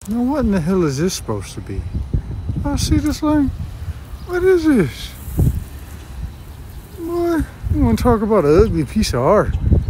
Now what in the hell is this supposed to be? Oh, see this line? What is this? Boy, you want to talk about an ugly piece of art?